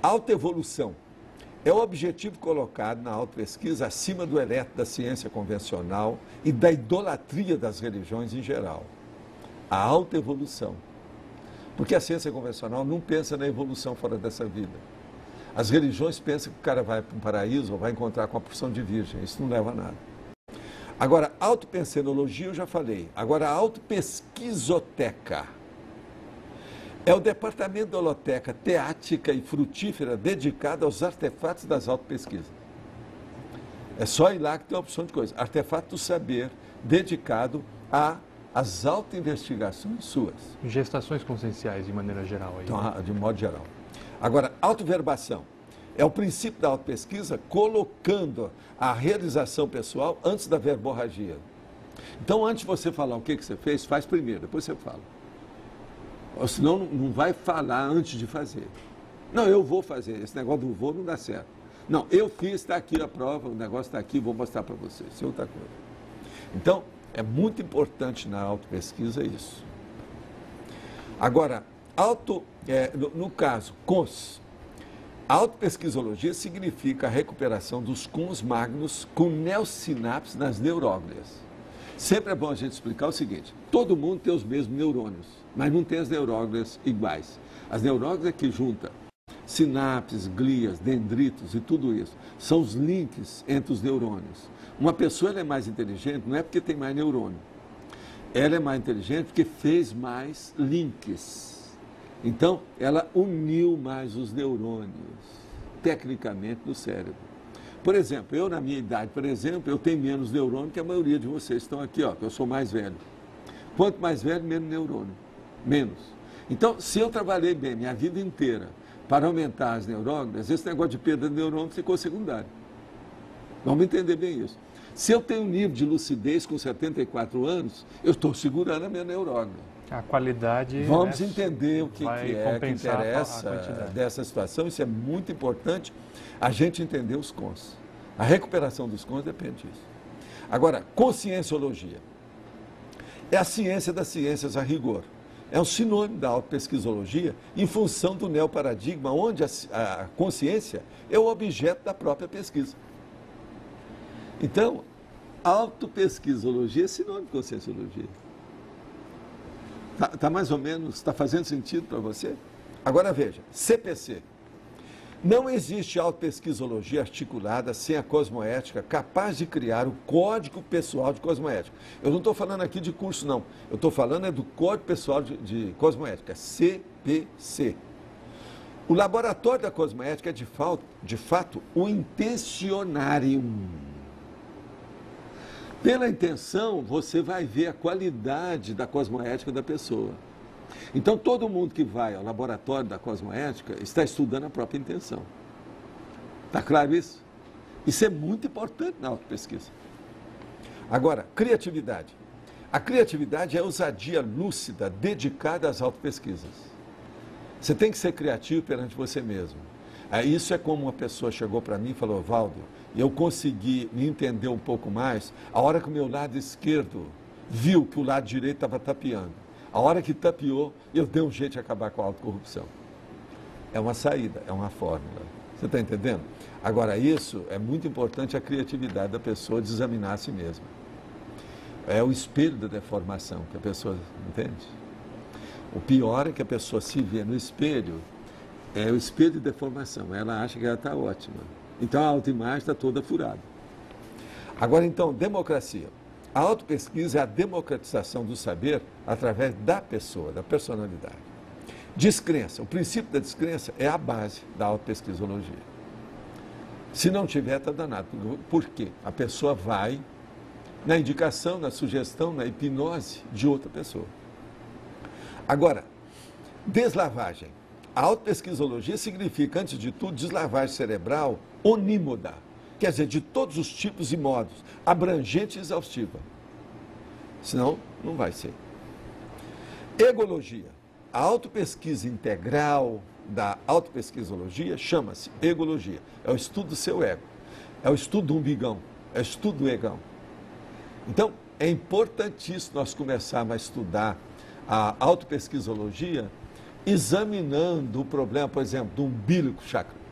autoevolução é o objetivo colocado na autopesquisa acima do eletro da ciência convencional e da idolatria das religiões em geral. A autoevolução. Porque a ciência convencional não pensa na evolução fora dessa vida. As religiões pensam que o cara vai para um paraíso ou vai encontrar com a porção de virgem. Isso não leva a nada. Agora, autopensenologia eu já falei. Agora, a autopesquisoteca é o departamento da holoteca teática e frutífera dedicado aos artefatos das autopesquisas. É só ir lá que tem uma opção de coisa. Artefato do saber dedicado às autoinvestigações suas. Gestações conscienciais, de maneira geral. Aí. Então, de modo geral. Agora, autoverbação é o princípio da autopesquisa colocando a realização pessoal antes da verborragia. Então, antes de você falar o que você fez, faz primeiro, depois você fala. Ou senão não vai falar antes de fazer. Não, eu vou fazer. Esse negócio do vou não dá certo. Não, eu fiz, está aqui a prova, o negócio está aqui, vou mostrar para você. Isso é outra coisa. Então, é muito importante na autopesquisa isso. Agora, no caso, cons, a autopesquisologia significa a recuperação dos cons magnos com neosinapses nas neuróglias. Sempre é bom a gente explicar o seguinte, todo mundo tem os mesmos neurônios, mas não tem as neuróglias iguais. As neuróglias é que junta sinapses, glias, dendritos e tudo isso. São os links entre os neurônios. Uma pessoa ela é mais inteligente não é porque tem mais neurônio. Ela é mais inteligente porque fez mais links. Então, ela uniu mais os neurônios, tecnicamente, no cérebro. Por exemplo, eu na minha idade, por exemplo, eu tenho menos neurônio que a maioria de vocês estão aqui, ó, que eu sou mais velho. Quanto mais velho, menos neurônio. Menos. Então, se eu trabalhei bem minha vida inteira para aumentar as neuróglias, esse negócio de perda de neurônio ficou secundário. Vamos entender bem isso. Se eu tenho um nível de lucidez com 74 anos, eu estou segurando a minha neuróglia. A qualidade... Vamos entender o que interessa a dessa situação. Isso é muito importante, a gente entender os cons. A recuperação dos cons depende disso. Agora, conscienciologia. É a ciência das ciências a rigor. É um sinônimo da autopesquisologia em função do neoparadigma, onde a consciência é o objeto da própria pesquisa. Então, autopesquisologia é sinônimo de conscienciologia. Tá mais ou menos, está fazendo sentido para você? Agora veja, CPC. Não existe autopesquisologia articulada sem a cosmoética capaz de criar o Código Pessoal de Cosmoética. Eu não estou falando aqui de curso, não. Eu estou falando do Código Pessoal de Cosmoética, CPC. O laboratório da cosmoética é, de fato, o intentionarium. Pela intenção, você vai ver a qualidade da cosmoética da pessoa. Então, todo mundo que vai ao laboratório da cosmoética está estudando a própria intenção. Está claro isso? Isso é muito importante na autopesquisa. Agora, criatividade. A criatividade é a ousadia lúcida dedicada às autopesquisas. Você tem que ser criativo perante você mesmo. Isso é como uma pessoa chegou para mim e falou, Valdo, eu consegui me entender um pouco mais a hora que o meu lado esquerdo viu que o lado direito estava tapeando. A hora que tapeou, eu dei um jeito de acabar com a autocorrupção. É uma saída, é uma fórmula. Você está entendendo? Agora, isso é muito importante, a criatividade da pessoa de examinar a si mesma. É o espelho da deformação que a pessoa entende. O pior é que a pessoa se vê no espelho, é o espelho de deformação. Ela acha que ela está ótima. Então, a autoimagem está toda furada. Agora, então, democracia. A autopesquisa é a democratização do saber através da pessoa, da personalidade. Descrença. O princípio da descrença é a base da autopesquisologia. Se não tiver, está danado. Por quê? A pessoa vai na indicação, na sugestão, na hipnose de outra pessoa. Agora, deslavagem. A autopesquisologia significa, antes de tudo, deslavagem cerebral onímoda. Quer dizer, de todos os tipos e modos, abrangente e exaustiva. Senão, não vai ser. Egologia. A autopesquisa integral da autopesquisologia chama-se egologia. É o estudo do seu ego. É o estudo do umbigão. É o estudo do egão. Então, é importantíssimo nós começarmos a estudar a autopesquisologia examinando o problema, por exemplo, do umbilico chakra.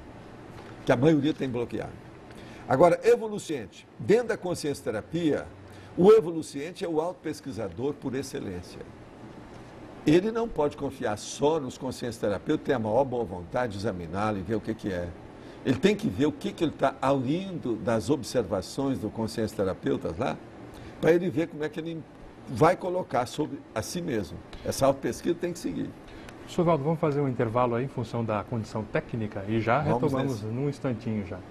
que a maioria tem bloqueado. Agora, evoluciente. Dentro da consciência terapia, o evoluciente é o autopesquisador por excelência. Ele não pode confiar só nos consciência terapeutas, ter a maior boa vontade de examiná-lo e ver o que é. Ele tem que ver o que ele está ouvindo das observações do consciência terapeuta lá, para ele ver como é que ele vai colocar sobre a si mesmo. Essa autopesquisa tem que seguir. Professor Valdo, vamos fazer um intervalo aí em função da condição técnica e já retomamos num instantinho já.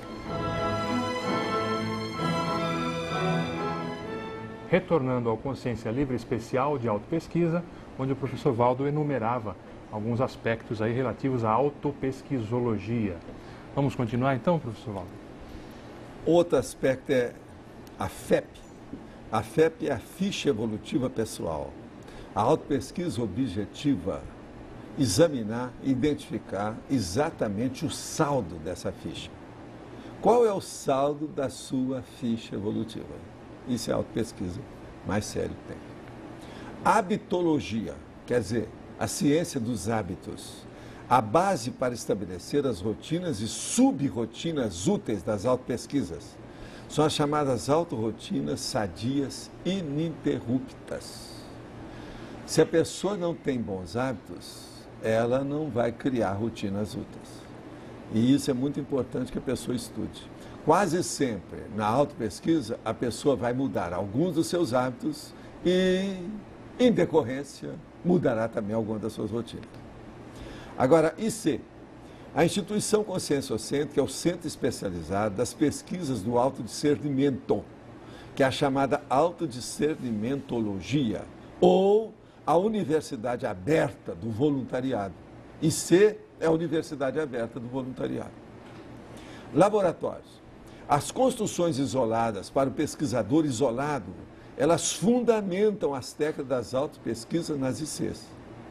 Retornando ao Consciência Livre Especial de Autopesquisa, onde o professor Valdo enumerava alguns aspectos aí relativos à autopesquisologia. Vamos continuar então, professor Valdo? Outro aspecto é a FEP. A FEP é a ficha evolutiva pessoal. A autopesquisa objetiva, examinar e identificar exatamente o saldo dessa ficha. Qual é o saldo da sua ficha evolutiva? Isso é a autopesquisa mais sério que tem. Habitologia, quer dizer, a ciência dos hábitos. A base para estabelecer as rotinas e subrrotinas úteis das autopesquisas. São as chamadas autorrotinas sadias ininterruptas. Se a pessoa não tem bons hábitos, ela não vai criar rotinas úteis. E isso é muito importante que a pessoa estude. Quase sempre, na autopesquisa, a pessoa vai mudar alguns dos seus hábitos e, em decorrência, mudará também algumas das suas rotinas. Agora, IC, a Instituição Consciência Ocente, que é o centro especializado das pesquisas do autodiscernimento, que é a chamada autodiscernimentologia, ou a Universidade Aberta do Voluntariado. IC é a Universidade Aberta do Voluntariado. Laboratórios. As construções isoladas para o pesquisador isolado, elas fundamentam as técnicas das autopesquisas nas ICs.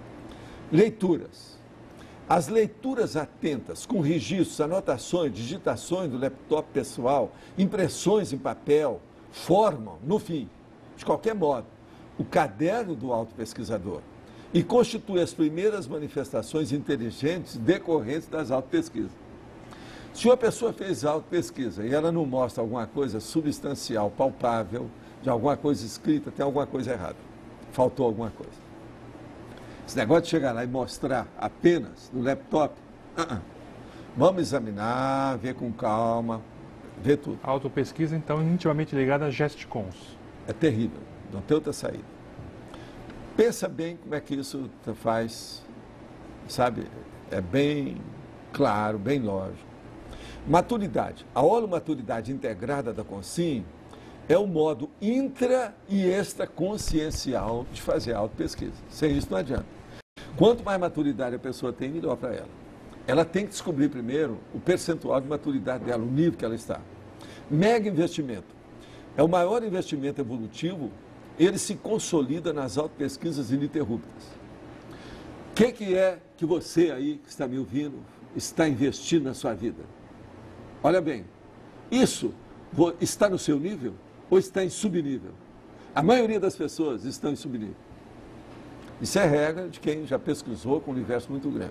Leituras. As leituras atentas, com registros, anotações, digitações do laptop pessoal, impressões em papel, formam, no fim, de qualquer modo, o caderno do autopesquisador e constitui as primeiras manifestações inteligentes decorrentes das autopesquisas. Se uma pessoa fez autopesquisa e ela não mostra alguma coisa substancial, palpável, de alguma coisa escrita, tem alguma coisa errada. Faltou alguma coisa. Esse negócio de chegar lá e mostrar apenas no laptop, vamos examinar, ver com calma, ver tudo. A autopesquisa, então, é intimamente ligada a GestCons. É terrível, não tem outra saída. Pensa bem como é que isso faz, sabe? É bem claro, bem lógico. Maturidade. A holomaturidade integrada da consciência é o modo intra e extraconsciencial de fazer a autopesquisa. Sem isso não adianta. Quanto mais maturidade a pessoa tem, melhor para ela. Ela tem que descobrir primeiro o percentual de maturidade dela, o nível que ela está. Mega investimento. É o maior investimento evolutivo, ele se consolida nas autopesquisas ininterruptas. O que é que você aí, que está me ouvindo, está investindo na sua vida? Olha bem, isso está no seu nível ou está em subnível? A maioria das pessoas estão em subnível. Isso é regra de quem já pesquisou com um universo muito grande.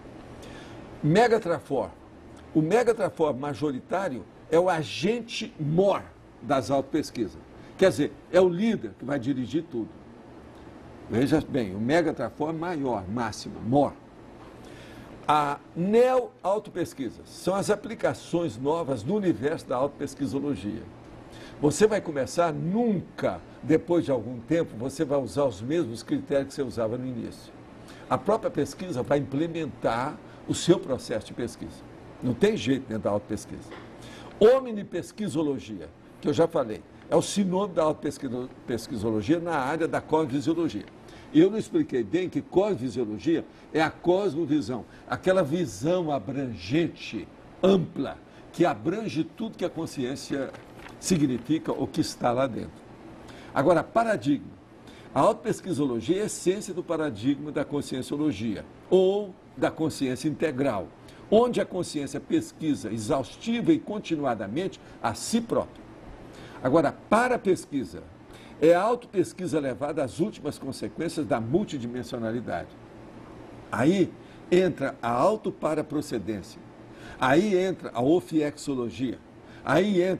Megatrafor. O megatrafor majoritário é o agente mor das autopesquisas. Quer dizer, é o líder que vai dirigir tudo. Veja bem, o megatrafor maior, máxima, mor. A neo-autopesquisas são as aplicações novas do universo da autopesquisologia. Você vai começar, nunca, depois de algum tempo, você vai usar os mesmos critérios que você usava no início. A própria pesquisa vai implementar o seu processo de pesquisa. Não tem jeito dentro da autopesquisa. Omnipesquisologia, que eu já falei, é o sinônimo da autopesquisologia na área da cosmovisiologia. Eu não expliquei bem que cosmovisiologia é a cosmovisão, aquela visão abrangente, ampla, que abrange tudo que a consciência significa ou que está lá dentro. Agora, paradigma. A autopesquisologia é a essência do paradigma da conscienciologia, ou da consciência integral, onde a consciência pesquisa exaustiva e continuadamente a si própria. Agora, para a pesquisa, é a autopesquisa levada às últimas consequências da multidimensionalidade. Aí entra a autoparaprocedência, Aí entra a ofiexologia. Aí entra